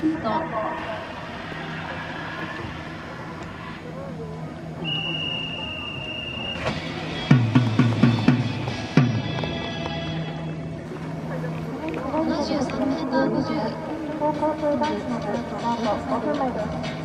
と73メーター50。 高校生男子のスタートまで5分前です。